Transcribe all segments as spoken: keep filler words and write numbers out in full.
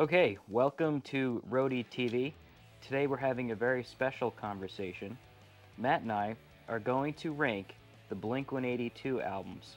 Okay, welcome to RodiTV. Today we're having a very special conversation. Matt and I are going to rank the Blink one eighty-two albums.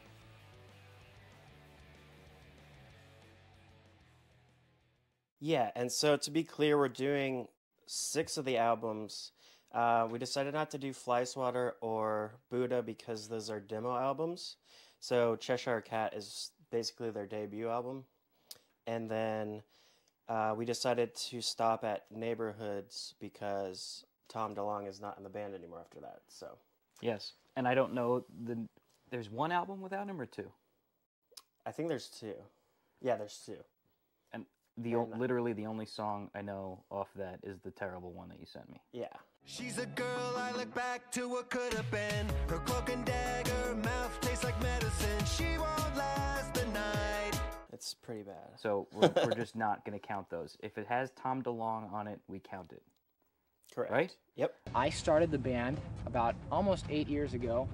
Yeah, and so to be clear, we're doing six of the albums. Uh, we decided not to do Fly Swatter or Buddha because those are demo albums. So Cheshire Cat is basically their debut album. And then uh, we decided to stop at Neighborhoods because Tom DeLonge is not in the band anymore after that. So Yes, and I don't know, the. there's one album without him or two? I think there's two. Yeah, there's two. And the o- literally the only song I know off that is the terrible one that you sent me. Yeah. She's a girl, I look back to what could have been. Her cloak and dagger, mouth tastes like medicine. She won't last the night. It's pretty bad. So we're, we're just not going to count those. If it has Tom DeLonge on it, we count it. Correct. Right? Yep. I started the band about almost eight years ago,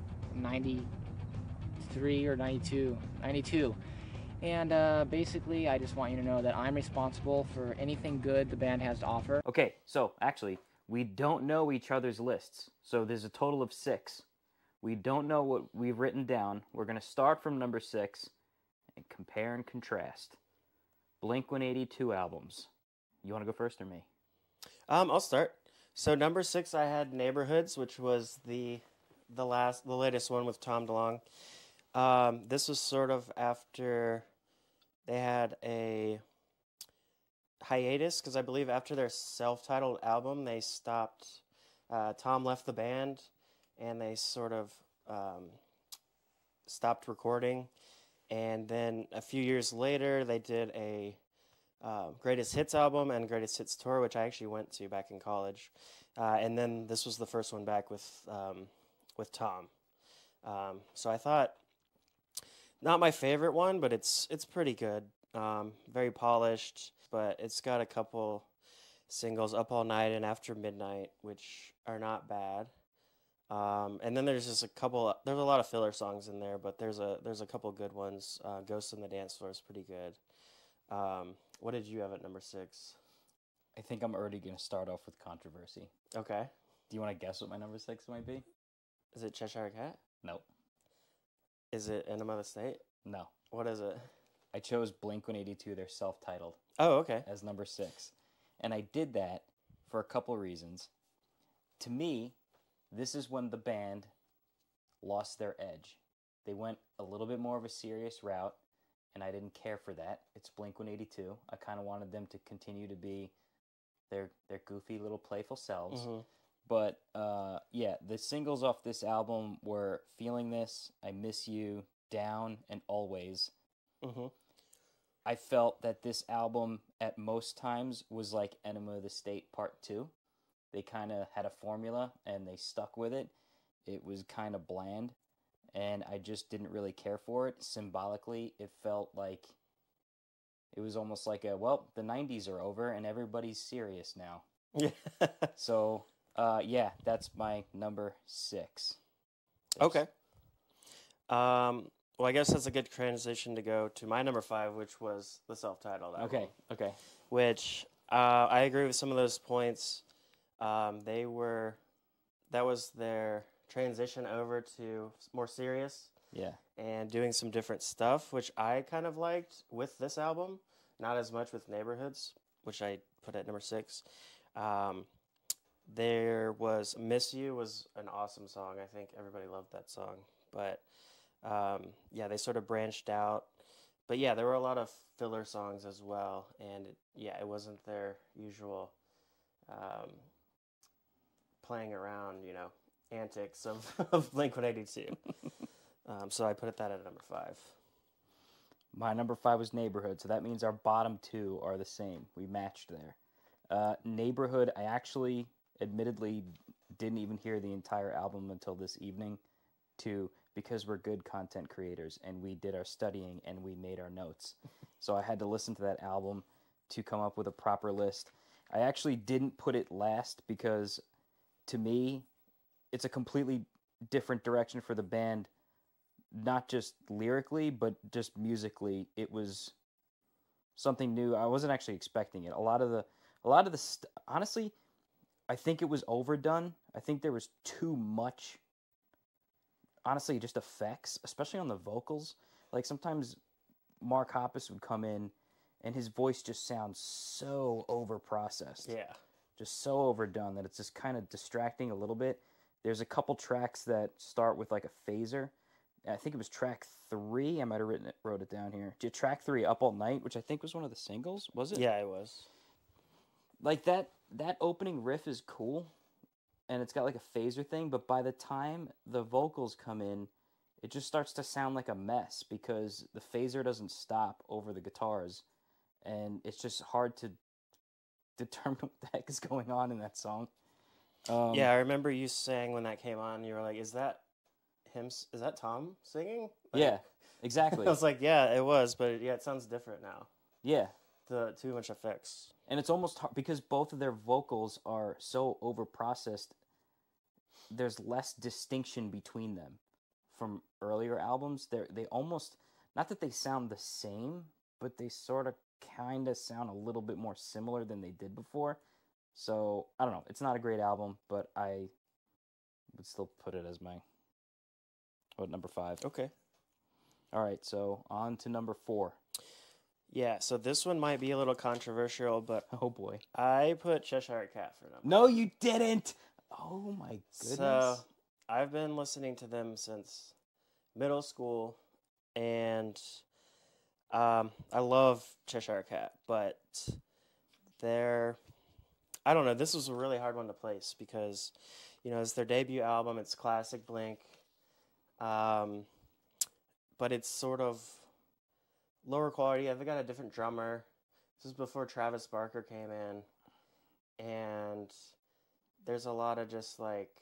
ninety-three or ninety-two, ninety-two. And uh, basically, I just want you to know that I'm responsible for anything good the band has to offer. Okay, so actually, we don't know each other's lists. So there's a total of six. We don't know what we've written down. We're going to start from number six and compare and contrast. Blink one eighty-two albums. You want to go first or me? Um, I'll start. So number six, I had Neighborhoods, which was the the last, the latest one with Tom DeLonge. Um, this was sort of after they had a hiatus, because I believe after their self-titled album, they stopped. Uh, Tom left the band, and they sort of um, stopped recording. And then a few years later, they did a uh, Greatest Hits album and Greatest Hits tour, which I actually went to back in college. Uh, and then this was the first one back with um, with Tom. Um, so I thought, not my favorite one, but it's it's pretty good. Um, very polished, but it's got a couple singles, Up All Night and After Midnight, which are not bad. Um, and then there's just a couple, there's a lot of filler songs in there, but there's a there's a couple good ones. Uh, Ghost on the Dance Floor is pretty good. Um, what did you have at number six? I think I'm already going to start off with controversy. Okay. Do you want to guess what my number six might be? Is it Cheshire Cat? No. Is it Enema of the State? No. What is it? I chose Blink one eighty-two, their self-titled, Oh, okay. as number six. And I did that for a couple reasons. To me, this is when the band lost their edge. They went a little bit more of a serious route, and I didn't care for that. It's Blink one eighty-two. I kind of wanted them to continue to be their their goofy little playful selves. Mm-hmm. But uh, yeah, the singles off this album were Feeling This, I Miss You, Down, and Always. Mm-hmm. I felt that this album at most times was like Enema of the State Part two. They kind of had a formula and they stuck with it. It was kind of bland and I just didn't really care for it. Symbolically, it felt like it was almost like a, well, the nineties are over and everybody's serious now. Yeah. So, uh, yeah, that's my number six. Okay. Um, well, I guess that's a good transition to go to my number five, which was the self-titled album. Okay, okay. Which uh, I agree with some of those points. Um, they were, that was their transition over to more serious. Yeah. And doing some different stuff, which I kind of liked with this album. Not as much with Neighborhoods, which I put at number six. Um, there was Miss You was an awesome song. I think everybody loved that song. But um, yeah, they sort of branched out. But yeah, there were a lot of filler songs as well. And it, yeah, it wasn't their usual um, playing around, you know, antics of, of Blink one eighty-two. um, so I put that at number five. My number five was Neighborhood, so that means our bottom two are the same. We matched there. Uh, Neighborhood, I actually, admittedly, didn't even hear the entire album until this evening, too, because we're good content creators, and we did our studying, and we made our notes. So I had to listen to that album to come up with a proper list. I actually didn't put it last because, to me, it's a completely different direction for the band, not just lyrically, but just musically. It was something new. I wasn't actually expecting it. A lot of the, a lot of the, st- honestly, I think it was overdone. I think there was too much, honestly, just effects, especially on the vocals. Like sometimes Mark Hoppus would come in and his voice just sounds so over-processed. Yeah. Just so overdone that it's just kind of distracting a little bit. There's a couple tracks that start with like a phaser. I think it was track three. I might have written it, wrote it down here. Track three, Up All Night, which I think was one of the singles. Was it? Yeah, it was. Like that, that opening riff is cool, and it's got like a phaser thing. But by the time the vocals come in, it just starts to sound like a mess because the phaser doesn't stop over the guitars, and it's just hard to determine what the heck is going on in that song. Um, yeah, I remember you saying when that came on, you were like, "Is that him? Is that Tom singing?" Like, yeah, exactly. I was like, "Yeah, it was," but yeah, it sounds different now. Yeah, the too much effects, and it's almost hard because both of their vocals are so over processed. There's less distinction between them from earlier albums. They they almost, not that they sound the same, but they sort of kind of sound a little bit more similar than they did before. So, I don't know. It's not a great album, but I would still put it as my, what, number five. Okay. All right, so on to number four. Yeah, so this one might be a little controversial, but Oh, boy. I put Cheshire Cat for number No, you didn't! Oh, my goodness. So, I've been listening to them since middle school, and um, I love Cheshire Cat, but they're, I don't know, this was a really hard one to place because, you know, it's their debut album, it's classic Blink, um, but it's sort of lower quality. They've got a different drummer. This is before Travis Barker came in, and there's a lot of just like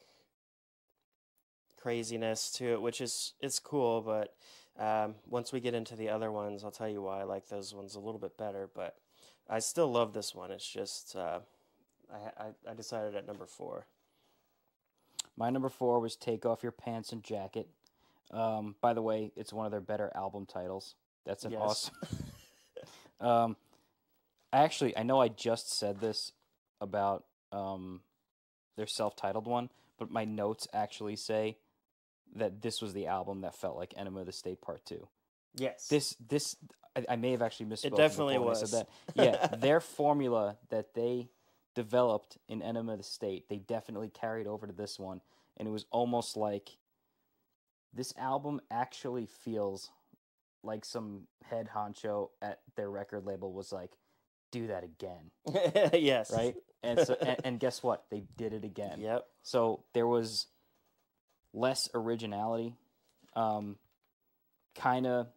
craziness to it, which is it's cool. But um, once we get into the other ones, I'll tell you why I like those ones a little bit better. But I still love this one. It's just uh, I, I I decided at number four. My number four was Take Off Your Pants and Jacket. Um, by the way, it's one of their better album titles. That's an Yes. awesome. um, actually, I know I just said this about um, their self-titled one, but my notes actually say that this was the album that felt like Enema of the State Part Two. Yes. This this I, I may have actually misspoken. It definitely before when I was. said that. Yeah, their formula that they developed in Enema of the State, they definitely carried over to this one, and it was almost like this album actually feels like some head honcho at their record label was like, do that again. Yes. Right? And so and, and guess what? They did it again. Yep. So there was less originality. Um, kind of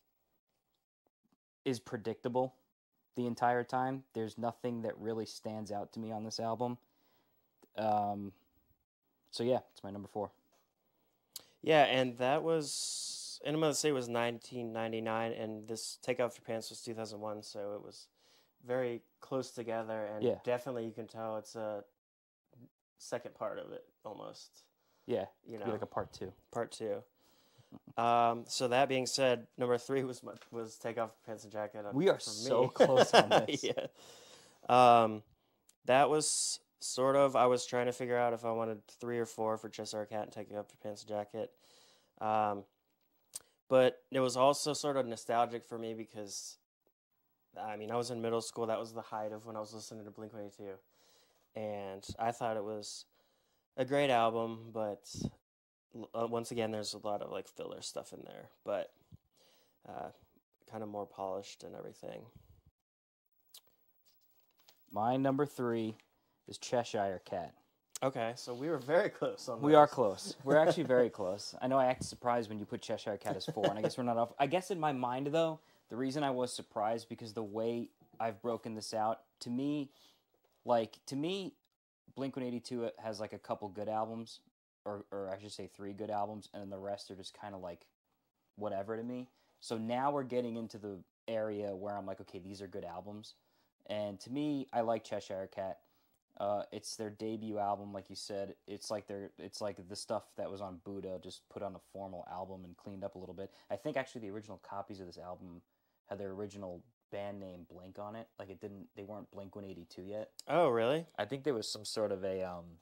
is predictable the entire time. There's nothing that really stands out to me on this album. Um, so yeah, it's my number four. Yeah, and that was Enema of the State was nineteen ninety-nine, and this Take Off Your Pants was two thousand one, so it was very close together, and Yeah. definitely you can tell it's a second part of it almost. Yeah, You could be know, like a part two. part two. Um, so that being said, number three was my, was Take Off Your Pants and Jacket. on- We are for so me. close on this. Yeah. Um, that was sort of, I was trying to figure out if I wanted three or four for Cheshire Cat and Take Off Your Pants and Jacket. Um, but it was also sort of nostalgic for me because, I mean, I was in middle school. That was the height of when I was listening to Blink one eighty-two. And I thought it was a great album, but uh, once again, there's a lot of like filler stuff in there, but uh, kind of more polished and everything. My number three is Cheshire Cat. Okay, so we were very close on We this. are close. We're actually very close. I know I acted surprised when you put Cheshire Cat as four, and I guess we're not off. I guess in my mind, though, the reason I was surprised because the way I've broken this out, to me, like, to me, Blink one eighty-two has, like, a couple good albums, or, or I should say three good albums, and then the rest are just kind of, like, whatever to me. So now we're getting into the area where I'm like, okay, these are good albums. And to me, I like Cheshire Cat. Uh, it's their debut album, like you said. It's like their, it's like the stuff that was on Buddha, just put on a formal album and cleaned up a little bit. I think actually the original copies of this album had their original band name Blink on it. Like it didn't. They weren't Blink one eighty-two yet. Oh, really? I think there was some sort of a um,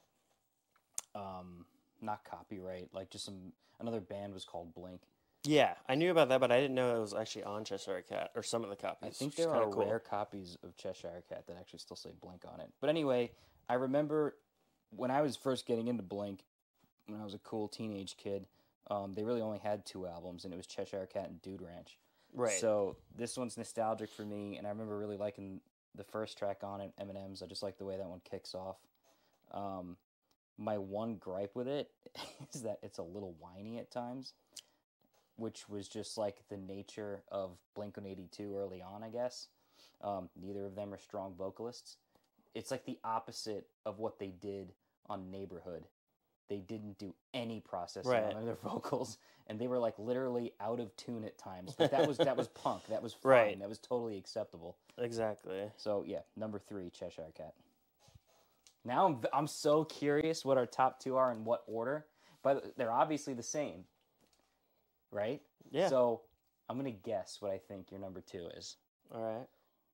um, not copyright. Like just some another band was called Blink. Yeah, I knew about that, but I didn't know it was actually on Cheshire Cat or some of the copies. I think which is there are kinda cool. rare copies of Cheshire Cat that actually still say Blink on it. But anyway, I remember when I was first getting into Blink, when I was a cool teenage kid, um, they really only had two albums, and it was Cheshire Cat and Dude Ranch. Right. So this one's nostalgic for me, and I remember really liking the first track on it, M and M's. I just like the way that one kicks off. Um, my one gripe with it is that it's a little whiny at times, which was just like the nature of Blink one eighty-two early on, I guess. Um, neither of them are strong vocalists. It's like the opposite of what they did on Neighborhood. They didn't do any processing Right. on their vocals, and they were like literally out of tune at times. But that was that was punk. That was fine. Right. That was totally acceptable. Exactly. So yeah, number three, Cheshire Cat. Now I'm I'm so curious what our top two are in what order, but they're obviously the same, right? Yeah. So I'm gonna guess what I think your number two is. All right.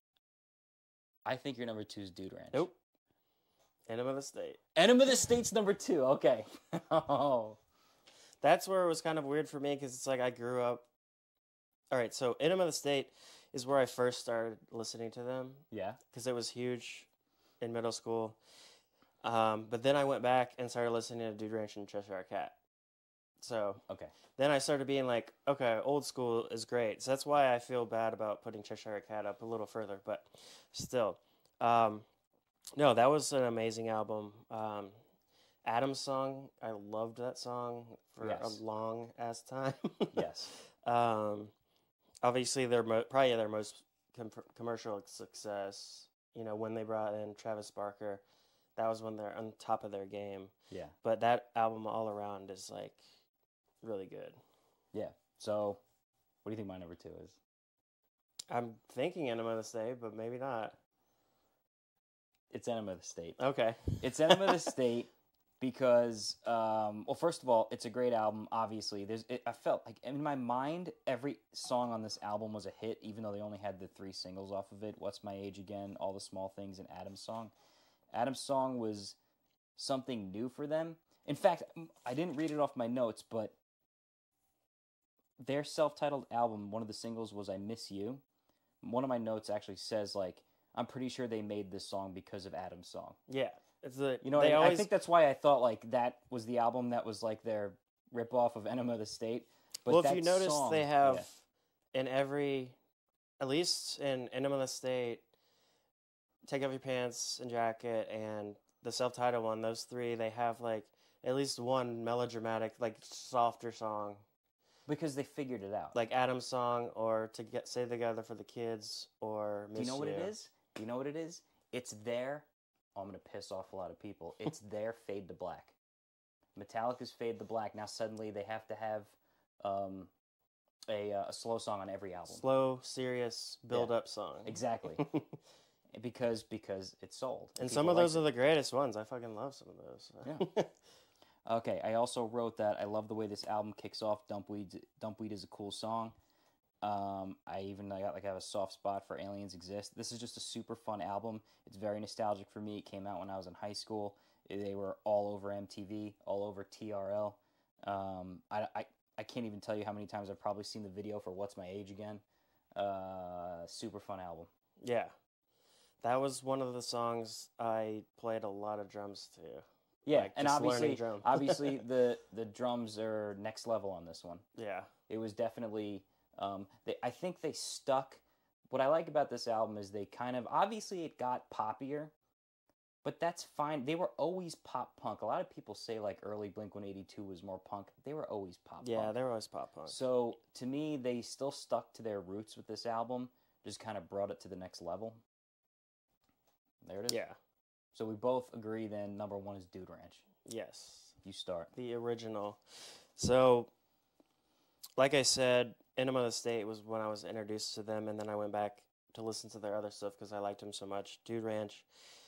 I think your number two is Dude Ranch. Nope. Enema of the State. Enema of the State's number two. Okay. Oh. That's where it was kind of weird for me because it's like I grew up. All right, so Enema of the State is where I first started listening to them Yeah. because it was huge in middle school. Um, but then I went back and started listening to Dude Ranch and Cheshire Cat. So Okay. then I started being like, okay, old school is great. So that's why I feel bad about putting Cheshire Cat up a little further, but still. Um, no, that was an amazing album. Um, Adam's song, I loved that song for Yes. a long ass time. Yes. Um, obviously, they're mo- probably their most com- commercial success. You know, when they brought in Travis Barker, that was when they're on top of their game. Yeah. But that album all around is like really good. Yeah. So, what do you think my number two is? I'm thinking Enema of the State, but maybe not. It's Enema of the State. Okay. It's Enema of the State because, um, well, first of all, it's a great album. Obviously, there's. It, I felt like in my mind, every song on this album was a hit, even though they only had the three singles off of it: "What's My Age Again," "All the Small Things," and Adam's song. Adam's song was something new for them. In fact, I didn't read it off my notes, but their self-titled album, one of the singles was "I Miss You." One of my notes actually says like, I'm pretty sure they made this song because of Adam's song. Yeah. It's the You know, they I, always I think that's why I thought like that was the album that was like their ripoff of Enema of the State. But well, if that you notice, song, they have yeah. in every, at least in Enema of the State, Take Off Your Pants and Jacket, and the self-titled one. Those three, they have like at least one melodramatic, like softer song, because they figured it out. like Adam's song, or To Get Stay Together for the Kids, or Miss Do you know what it You. is? Do you know what it is? It's their. Oh, I'm gonna piss off a lot of people. It's their Fade to Black. Metallica's Fade to Black. Now suddenly they have to have um, a uh, a slow song on every album. Slow, serious, build-up song. Exactly. because because it's sold. And People some of like those it. are the greatest ones. I fucking love some of those. Yeah. Okay, I also wrote that I love the way this album kicks off. Dumpweed, Dumpweed is a cool song. Um, I even I got like I have a soft spot for Aliens Exist. This is just a super fun album. It's very nostalgic for me. It came out when I was in high school. They were all over M T V, all over T R L. Um, I, I, I can't even tell you how many times I've probably seen the video for What's My Age Again. Uh, super fun album. Yeah. That was one of the songs I played a lot of drums to. Yeah, Like, and just learning obviously, drum. obviously the the drums are next level on this one. Yeah. It was definitely. Um, they, I think they stuck. What I like about this album is they kind of obviously it got poppier, but that's fine. They were always pop punk. A lot of people say like early Blink one eighty-two was more punk. They were always pop Yeah, punk. they were always pop punk. So to me, they still stuck to their roots with this album. Just kind of brought it to the next level. There it is. Yeah. So we both agree then number one is Dude Ranch. Yes. You start. The original. So, like I said, Enema of the State was when I was introduced to them, and then I went back to listen to their other stuff because I liked them so much. Dude Ranch,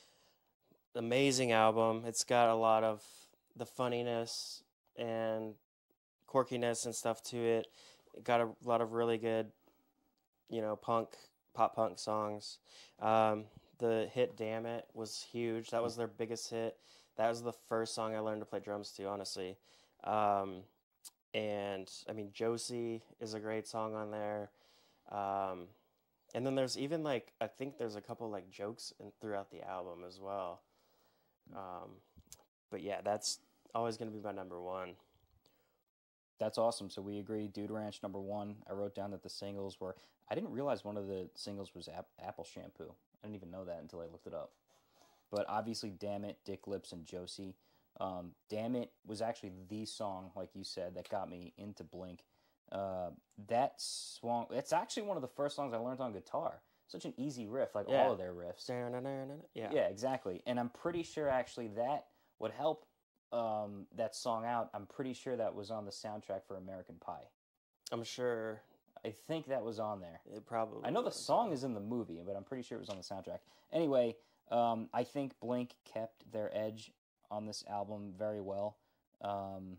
amazing album. It's got a lot of the funniness and quirkiness and stuff to it. It got a lot of really good, you know, punk pop punk songs. Um, the hit "Damn It" was huge. That was their biggest hit. That was the first song I learned to play drums to, honestly. Um, and I mean, Josie is a great song on there. Um, and then there's even like, I think there's a couple like jokes in, throughout the album as well. Um, but yeah, that's always going to be my number one. That's awesome. So we agree, Dude Ranch number one. I wrote down that the singles were, I didn't realize one of the singles was ap- Apple Shampoo. I didn't even know that until I looked it up. But obviously, Damn It, Dick Lips, and Josie. Um, Damn It was actually the song, like you said, that got me into Blink. Uh, that song, it's actually one of the first songs I learned on guitar. Such an easy riff, like Yeah. all of their riffs. Yeah. Yeah, exactly. And I'm pretty sure actually that would help um, that song out. I'm pretty sure that was on the soundtrack for American Pie. I'm sure. I think that was on there. It probably I know the was. song is in the movie, but I'm pretty sure it was on the soundtrack. Anyway, um, I think Blink kept their edge on this album very well. Um,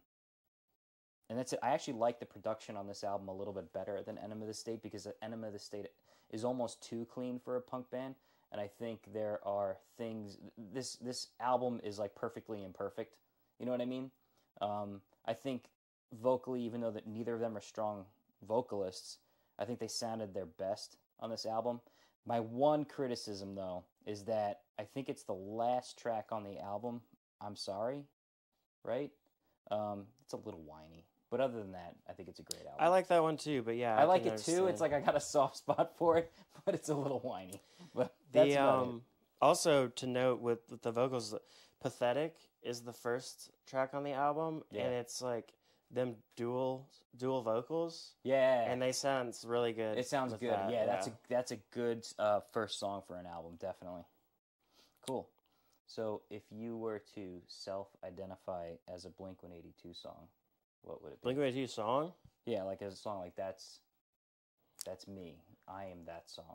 and that's it. I actually like the production on this album a little bit better than Enema of the State because Enema of the State is almost too clean for a punk band. And I think there are things... This, this album is like perfectly imperfect. You know what I mean? Um, I think vocally, even though that neither of them are strong vocalists, I think they sounded their best on this album. My one criticism, though, is that I think it's the last track on the album, I'm Sorry, right? Um, it's a little whiny. But other than that, I think it's a great album. I like that one too, but yeah. I, I like can it too. understand. It's like I got a soft spot for it, but it's a little whiny. But that's The, about um, also, to note with, with the vocals, Pathetic is the first track on the album, Yeah. and it's like them dual dual vocals, it. Yeah. and they sound really good. It sounds with good. that, yeah, that's a that's a good uh, first song for an album, definitely. Cool. So, if you were to self-identify as a Blink one eighty-two song, what would it be? Blink one eighty-two song. Yeah, like as a song like that's that's me. I am that song.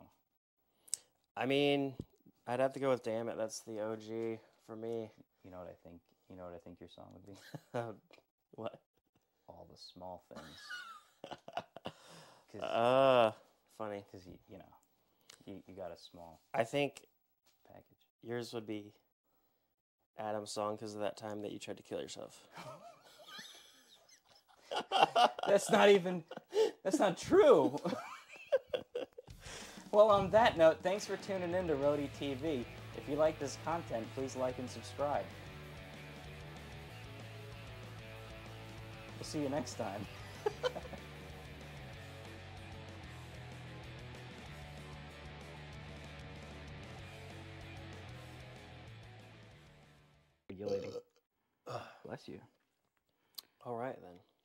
I mean, I'd have to go with "Damn It." That's the O G for me. You know what I think? You know what I think your song would be? What? All the small things. Because Uh, funny. you you know you, you got a small I think package. yours would be Adam's song because of that time that you tried to kill yourself. That's not even, that's not true. Well, on that note, thanks for tuning in to RodiTV. If you like this content, please like and subscribe. We'll see you next time. Regulating. Bless you. All right then.